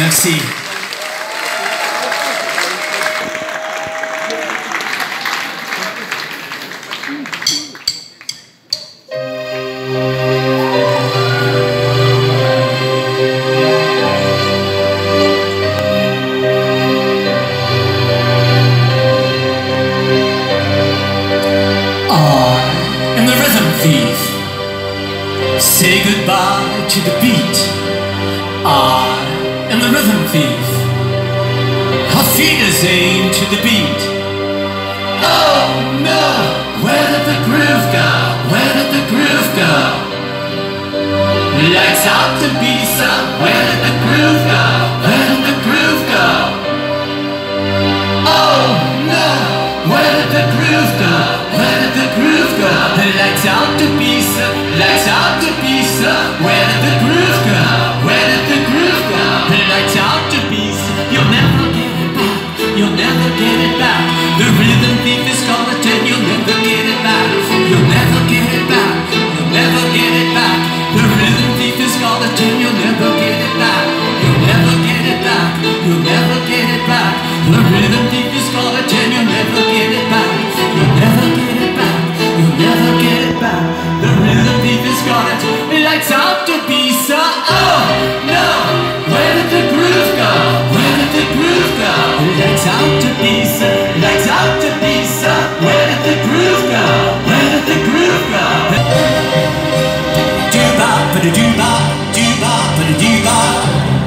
Merci. Say goodbye to the beat. I am the rhythm thief. Our feet is aimed to the beat. Oh no, where did the groove go? Where did the groove go? Lights out to Ibiza. Where did the groove go? Where did the groove go? Oh no, where did the groove go? Where did the groove go? Lights out to Ibiza. Lights out to Ibiza. Where did the groove go? Where did the groove go? Lights out to Ibiza. You'll never get it back. You'll never get it back. The rhythm thief is gonna tell you'll never get it back. You'll never get it back. You'll never get it back. The rhythm thief is gonna tell you'll never get it back. You'll never get it back. You'll never get it back. The rhythm thief is gonna tell you'll never get it back. You'll never get it back. You'll never get it back. The rhythm thief is gonna tell lights out to Ibiza. Oh no, where did the groove go? Where did the groove go? Lights out to Ibiza. Lights out to Ibiza. Where did the groove go? Where did the groove go? Do-bop, ba-da-do-bop, do-bop, ba-da-do-bop.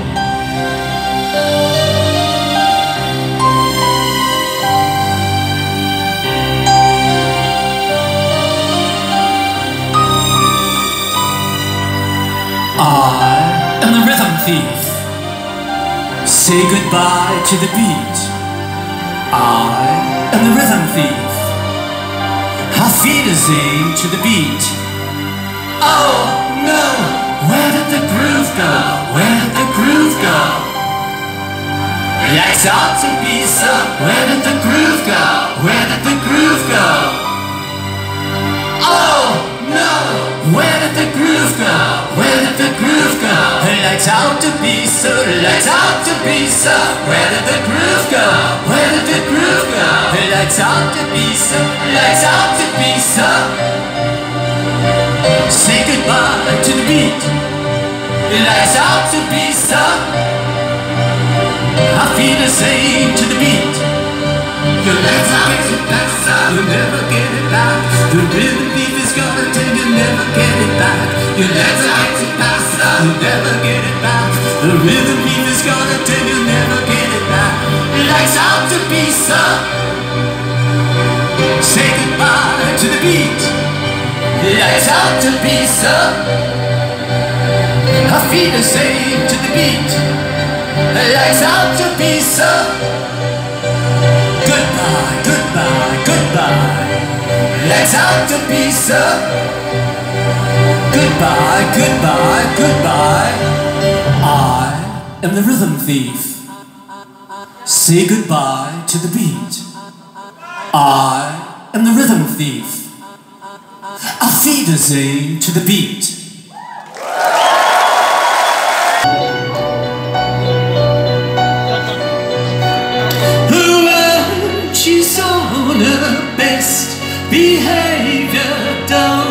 I am the rhythm thief. Say goodbye to the beat. I am the rhythm thief. Our feet is aimed to the beat. Oh no, where did the groove go? Where did the groove go? Lights out to Ibiza. Where did the groove go? Where did the groove go? Oh no, where did the groove go? Where did the groove go? Lights out to Ibiza. Lights out to Ibiza. Where did the groove go? Where did the groove go? Lights out to Ibiza. Lights out to Ibiza. Say goodbye to the beat. Lights out to Ibiza. Our feet are saying to the beat. You'll never get it back. You'll never get it back. The rhythm thief is gonna tell you'll never get it back. You'll never get it back. You'll never get it back. The rhythm thief is gonna tell you'll never get it back. Lights out to Ibiza. Say goodbye to the beat. Lights out to Ibiza. Our feet are saying to the beat. Lights out to Ibiza. Goodbye, goodbye, goodbye. Lights out to Ibiza. Goodbye, goodbye, goodbye. I am the rhythm thief. Say goodbye to the beat. I am the rhythm thief. Our feet is aimed to the beat. She's on her best behavior,